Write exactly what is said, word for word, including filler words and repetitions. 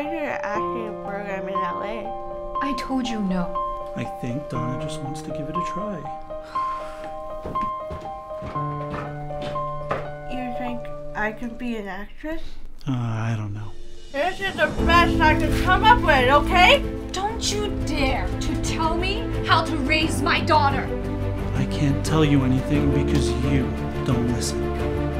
applied to the acting program in L A. I told you no. I think Donna just wants to give it a try. You think I can be an actress? Uh, I don't know. This is the best I can come up with, okay? Don't you dare to tell me how to raise my daughter. I can't tell you anything because you don't listen.